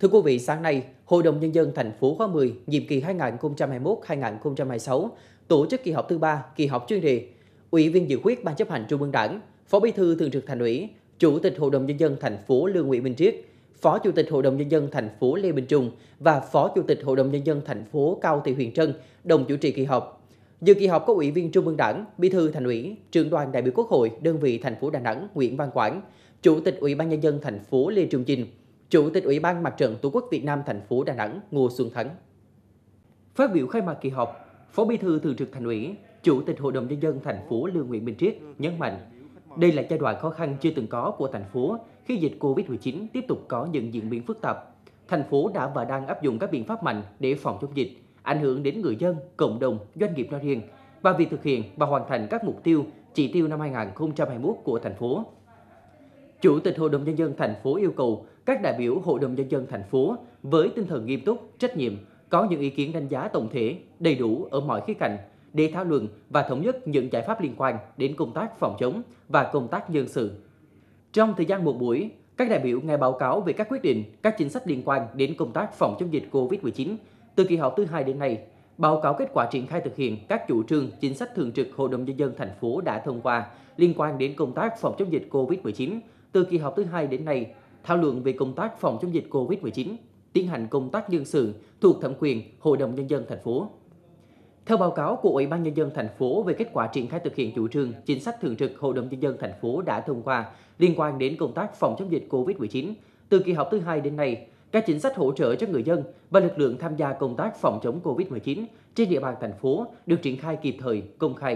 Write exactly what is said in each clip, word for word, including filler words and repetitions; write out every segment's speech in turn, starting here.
Thưa quý vị, sáng nay, Hội đồng Nhân dân thành phố khóa mười, nhiệm kỳ hai nghìn không trăm hai mươi mốt đến hai nghìn không trăm hai mươi sáu, tổ chức kỳ họp thứ ba, kỳ họp chuyên đề. Ủy viên dự khuyết Ban chấp hành Trung ương Đảng, Phó Bí thư Thường trực Thành ủy, Chủ tịch Hội đồng Nhân dân thành phố Lương Nguyễn Minh Triết, Phó Chủ tịch Hội đồng Nhân dân thành phố Lê Minh Trung và Phó Chủ tịch Hội đồng Nhân dân thành phố Cao Thị Huyền Trân đồng chủ trì kỳ họp. Dự kỳ họp có Ủy viên Trung ương Đảng, Bí thư Thành ủy, Trưởng đoàn đại biểu Quốc hội đơn vị thành phố Đà Nẵng Nguyễn Văn Quảng, Chủ tịch Ủy ban Nhân dân thành phố Lê Trung Chinh, Chủ tịch Ủy ban Mặt trận Tổ quốc Việt Nam thành phố Đà Nẵng Ngô Xuân Thắng. Phát biểu khai mạc kỳ họp, Phó Bí thư Thường trực Thành ủy, Chủ tịch Hội đồng Nhân dân thành phố Lương Nguyễn Minh Triết nhấn mạnh, đây là giai đoạn khó khăn chưa từng có của thành phố khi dịch Covid mười chín tiếp tục có những diễn biến phức tạp. Thành phố đã và đang áp dụng các biện pháp mạnh để phòng chống dịch, ảnh hưởng đến người dân, cộng đồng, doanh nghiệp nói riêng và việc thực hiện và hoàn thành các mục tiêu, chỉ tiêu năm hai nghìn không trăm hai mươi mốt của thành phố. Chủ tịch Hội đồng Nhân dân thành phố yêu cầu các đại biểu Hội đồng Nhân dân thành phố với tinh thần nghiêm túc, trách nhiệm, có những ý kiến đánh giá tổng thể, đầy đủ ở mọi khía cạnh để thảo luận và thống nhất những giải pháp liên quan đến công tác phòng chống và công tác nhân sự. Trong thời gian một buổi, các đại biểu nghe báo cáo về các quyết định, các chính sách liên quan đến công tác phòng chống dịch Covid mười chín từ kỳ họp thứ hai đến nay, báo cáo kết quả triển khai thực hiện các chủ trương, chính sách thường trực Hội đồng Nhân dân thành phố đã thông qua liên quan đến công tác phòng chống dịch Covid mười chín từ kỳ họp thứ hai đến nay, thảo luận về công tác phòng chống dịch Covid mười chín, tiến hành công tác nhân sự thuộc thẩm quyền Hội đồng Nhân dân thành phố. Theo báo cáo của Ủy ban Nhân dân thành phố về kết quả triển khai thực hiện chủ trương, chính sách thường trực Hội đồng Nhân dân thành phố đã thông qua liên quan đến công tác phòng chống dịch Covid mười chín, từ kỳ họp thứ hai đến nay, các chính sách hỗ trợ cho người dân và lực lượng tham gia công tác phòng chống Covid mười chín trên địa bàn thành phố được triển khai kịp thời, công khai.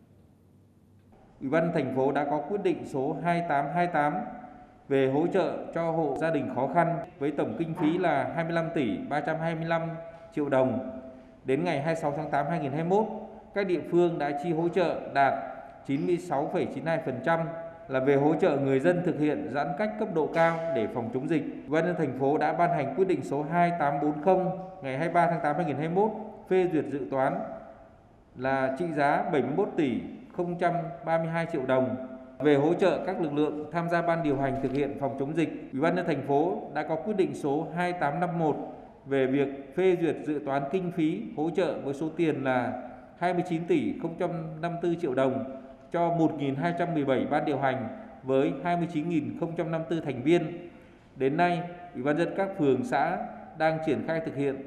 Ủy ban thành phố đã có quyết định số hai tám hai tám về hỗ trợ cho hộ gia đình khó khăn với tổng kinh phí là hai mươi lăm tỷ ba trăm hai mươi lăm triệu đồng. Đến ngày hai mươi sáu tháng tám năm hai nghìn không trăm hai mươi mốt, các địa phương đã chi hỗ trợ đạt chín mươi sáu phẩy chín mươi hai phần trăm là về hỗ trợ người dân thực hiện giãn cách cấp độ cao để phòng chống dịch. Ủy ban nhân dân thành phố đã ban hành quyết định số hai tám bốn không ngày hai mươi ba tháng tám năm hai nghìn không trăm hai mươi mốt phê duyệt dự toán là trị giá bảy mươi mốt tỷ không trăm ba mươi hai triệu đồng về hỗ trợ các lực lượng tham gia ban điều hành thực hiện phòng chống dịch. Ủy ban nhân dân thành phố đã có quyết định số hai tám năm mốt về việc phê duyệt dự toán kinh phí hỗ trợ với số tiền là hai mươi chín tỷ không trăm năm mươi tư triệu đồng cho một nghìn hai trăm mười bảy ban điều hành với hai mươi chín nghìn không trăm năm mươi tư thành viên. Đến nay, Ủy ban nhân dân các phường xã đang triển khai thực hiện.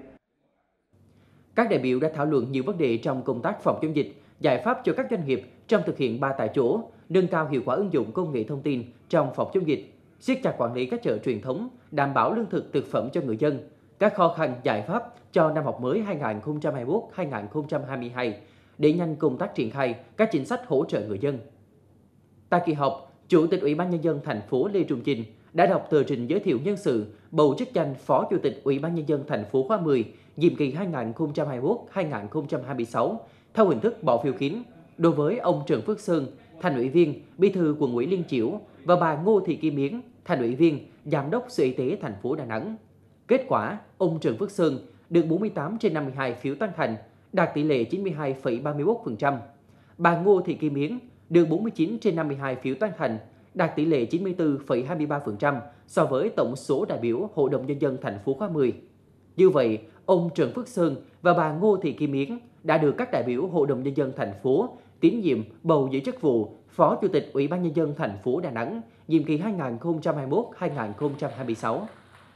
Các đại biểu đã thảo luận nhiều vấn đề trong công tác phòng chống dịch, giải pháp cho các doanh nghiệp trong thực hiện ba tại chỗ, nâng cao hiệu quả ứng dụng công nghệ thông tin trong phòng chống dịch, siết chặt quản lý các chợ truyền thống, đảm bảo lương thực thực phẩm cho người dân, các khó khăn giải pháp cho năm học mới hai nghìn không trăm hai mươi mốt đến hai nghìn không trăm hai mươi hai để nhanh công tác triển khai các chính sách hỗ trợ người dân. Tại kỳ họp, Chủ tịch Ủy ban Nhân dân thành phố Lê Trung Chinh đã đọc tờ trình giới thiệu nhân sự bầu chức danh Phó Chủ tịch Ủy ban Nhân dân thành phố khóa mười, nhiệm kỳ hai nghìn không trăm hai mươi mốt đến hai nghìn không trăm hai mươi sáu theo hình thức bỏ phiếu kín đối với ông Trần Phước Sơn, Thành ủy viên, Bí thư Quận ủy Liên Chiểu và bà Ngô Thị Kim Yến, Thành ủy viên, Giám đốc Sở Y tế thành phố Đà Nẵng. Kết quả, ông Trần Phước Sơn được bốn mươi tám trên năm mươi hai phiếu tán thành, đạt tỷ lệ chín mươi hai phẩy ba mươi mốt phần trăm. Bà Ngô Thị Kim Yến được bốn mươi chín trên năm mươi hai phiếu tán thành, đạt tỷ lệ chín mươi tư phẩy hai mươi ba phần trăm so với tổng số đại biểu Hội đồng Nhân dân thành phố khóa mười. Như vậy, ông Trần Phước Sơn và bà Ngô Thị Kim Yến đã được các đại biểu Hội đồng Nhân dân thành phố tín nhiệm bầu giữ chức vụ Phó Chủ tịch Ủy ban Nhân dân thành phố Đà Nẵng, nhiệm kỳ hai nghìn không trăm hai mươi mốt đến hai nghìn không trăm hai mươi sáu.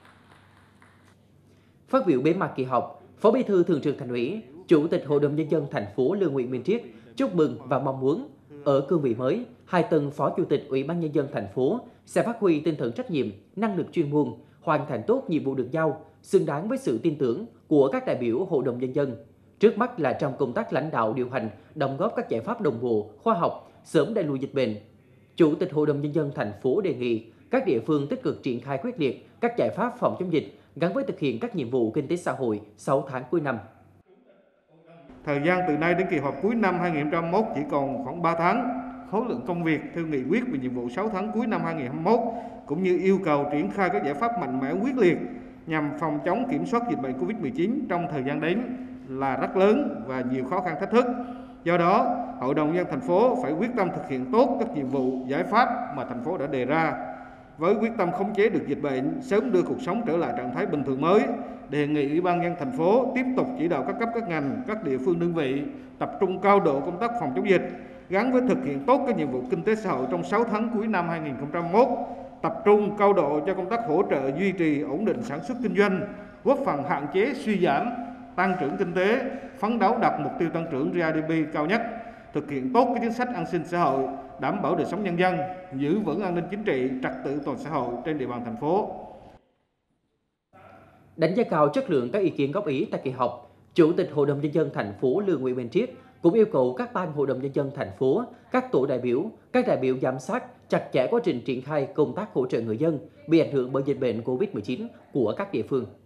Phát biểu bế mạc kỳ họp, Phó Bí thư Thường trực Thành ủy, Chủ tịch Hội đồng Nhân dân thành phố Lương Nguyễn Minh Triết chúc mừng và mong muốn ở cương vị mới, hai tân Phó Chủ tịch Ủy ban Nhân dân thành phố sẽ phát huy tinh thần trách nhiệm, năng lực chuyên môn, hoàn thành tốt nhiệm vụ được giao, xứng đáng với sự tin tưởng của các đại biểu Hội đồng Nhân dân. Trước mắt là trong công tác lãnh đạo điều hành, đóng góp các giải pháp đồng bộ, khoa học, sớm đẩy lùi dịch bệnh. Chủ tịch Hội đồng Nhân dân thành phố đề nghị các địa phương tích cực triển khai quyết liệt các giải pháp phòng chống dịch gắn với thực hiện các nhiệm vụ kinh tế xã hội sáu tháng cuối năm. Thời gian từ nay đến kỳ họp cuối năm hai nghìn không trăm hai mươi mốt chỉ còn khoảng ba tháng. Khối lượng công việc theo nghị quyết về nhiệm vụ sáu tháng cuối năm hai nghìn không trăm hai mươi mốt cũng như yêu cầu triển khai các giải pháp mạnh mẽ quyết liệt nhằm phòng chống kiểm soát dịch bệnh Covid mười chín trong thời gian đến là rất lớn và nhiều khó khăn thách thức. Do đó, Hội đồng Nhân dân thành phố phải quyết tâm thực hiện tốt các nhiệm vụ, giải pháp mà thành phố đã đề ra. với quyết tâm khống chế được dịch bệnh, sớm đưa cuộc sống trở lại trạng thái bình thường mới, đề nghị Ủy ban nhân dân thành phố tiếp tục chỉ đạo các cấp các ngành, các địa phương đơn vị tập trung cao độ công tác phòng chống dịch, gắn với thực hiện tốt các nhiệm vụ kinh tế xã hội trong sáu tháng cuối năm hai nghìn không trăm hai mươi mốt, tập trung cao độ cho công tác hỗ trợ duy trì ổn định sản xuất kinh doanh, góp phần hạn chế suy giảm tăng trưởng kinh tế, phấn đấu đạt mục tiêu tăng trưởng giê đê pê cao nhất, thực hiện tốt các chính sách an sinh xã hội, đảm bảo đời sống nhân dân, giữ vững an ninh chính trị, trật tự toàn xã hội trên địa bàn thành phố. Đánh giá cao chất lượng các ý kiến góp ý tại kỳ họp, Chủ tịch Hội đồng Nhân dân thành phố Lương Nguyễn Minh Triết cũng yêu cầu các ban Hội đồng Nhân dân thành phố, các tổ đại biểu, các đại biểu giám sát chặt chẽ quá trình triển khai công tác hỗ trợ người dân bị ảnh hưởng bởi dịch bệnh Covid mười chín của các địa phương.